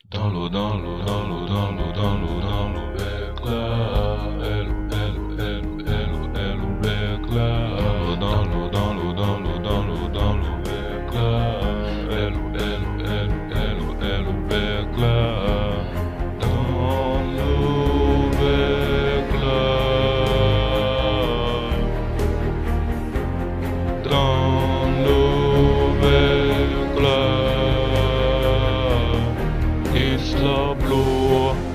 Dans l'eau, dans l'eau, dans l'eau, dans l'eau, dans l'eau, dans l'eau, éclat. Hello, éclat. Dans l'eau, dans l'eau, dans l'eau, dans l'eau, dans l'eau, éclat. Hello, éclat. Dans l'eau, éclat. Dans l'eau, éclat. Isla blå.